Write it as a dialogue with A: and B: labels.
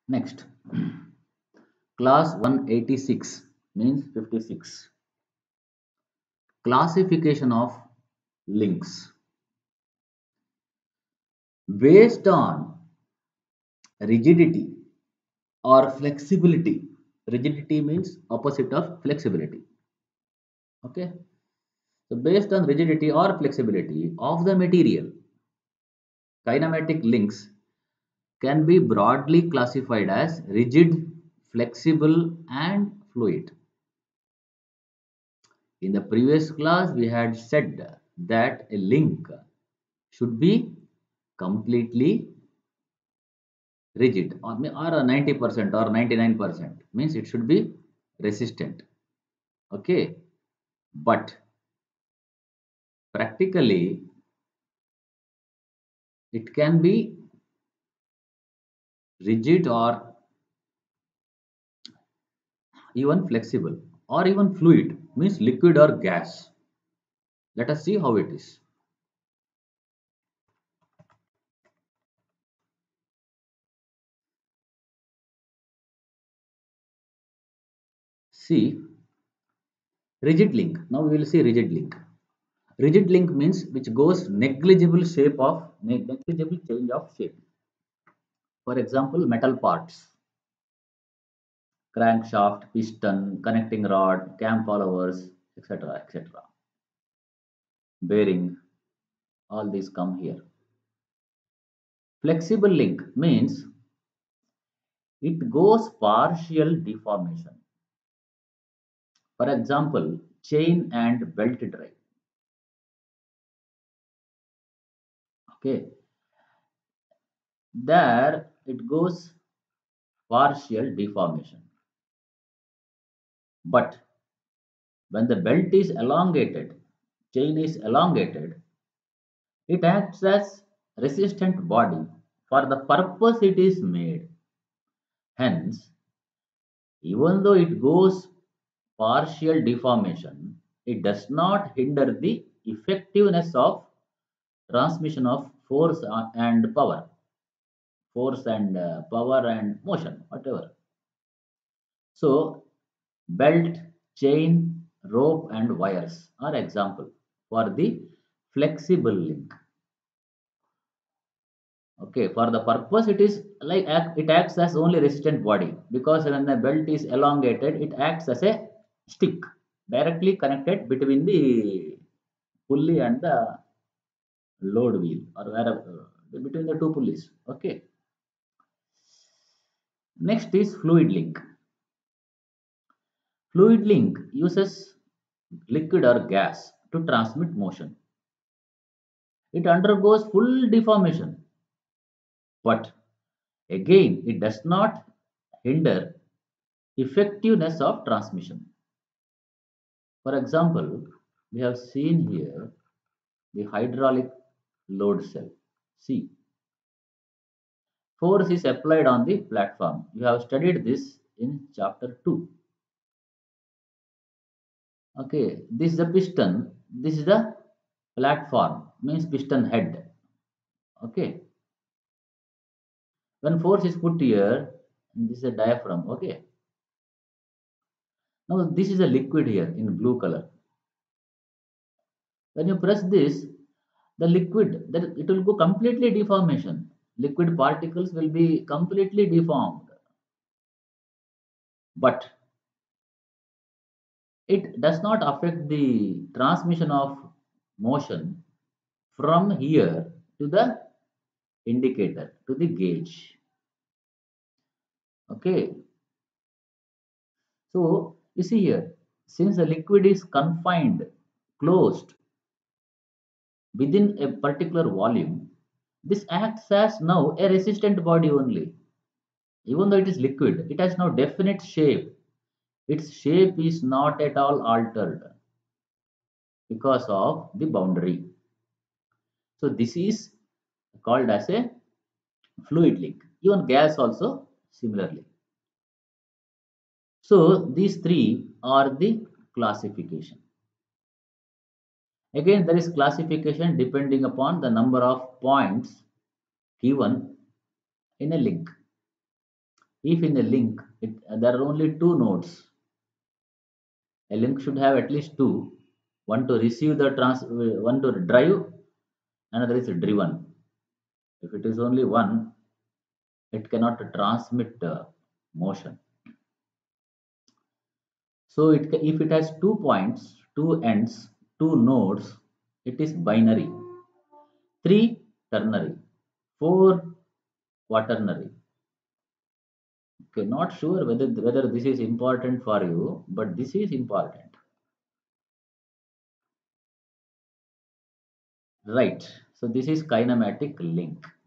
A: Next, class 186 means 56. Classification of links based on rigidity or flexibility. Rigidity means opposite of flexibility. Okay. So based on rigidity or flexibility of the material, kinematic links can be broadly classified as rigid, flexible, and fluid. In the previous class, we had said that a link should be completely rigid or 90% or 99% means it should be resistant. Okay, but practically it can be rigid or even flexible or even fluid means liquid or gas. Let us see how it is. See, rigid link. Now we will see rigid link. Rigid link means which goes negligible change of shape. For example, metal parts, crankshaft, piston, connecting rod, cam followers, etc. etc. Bearing, all these come here. Flexible link means it goes partial deformation. For example, chain and belt drive. Okay, there it goes partial deformation. But when the belt is elongated, chain is elongated, it acts as resistant body for the purpose it is made. Hence, even though it goes partial deformation, it does not hinder the effectiveness of transmission of force and power and motion, whatever. So, belt, chain, rope, and wires are example for the flexible link. Okay, for the purpose it is like it acts as only resistant body because when the belt is elongated, it acts as a stick directly connected between the pulley and the load wheel or wherever between the two pulleys. Okay. Next is fluid link. Fluid link uses liquid or gas to transmit motion. It undergoes full deformation, but again it does not hinder effectiveness of transmission. For example, we have seen here the hydraulic load cell. See, force is applied on the platform. You have studied this in chapter 2. Okay, this is the piston, this is the platform, means piston head. Okay, when force is put here, this is a diaphragm. Okay, now this is a liquid here in blue color. When you press this, the liquid, that it will go completely deformation. Liquid particles will be completely deformed, but it does not affect the transmission of motion from here to the indicator to the gauge. Okay, so you see here, since the liquid is confined, closed within a particular volume, this acts as now a resistant body only. Even though it is liquid, it has no definite shape. Its shape is not at all altered because of the boundary. So this is called as a fluid link. Even gas also similarly. So these three are the classification. Again, there is classification depending upon the number of points given in a link. If in a link there are only two nodes, a link should have at least two, one to receive the one to drive, another is driven. If it is only one, it cannot transmit motion. So if it has 2 points, two ends, two nodes, it is binary. Three, ternary. Four, quaternary. Okay, not sure whether this is important for you, but this is important. Right. So this is kinematic link.